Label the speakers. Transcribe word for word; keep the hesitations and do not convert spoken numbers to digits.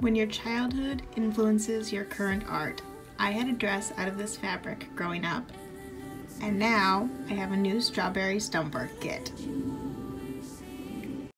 Speaker 1: When your childhood influences your current art. I had a dress out of this fabric growing up, and now I have a new strawberry stumpwork kit.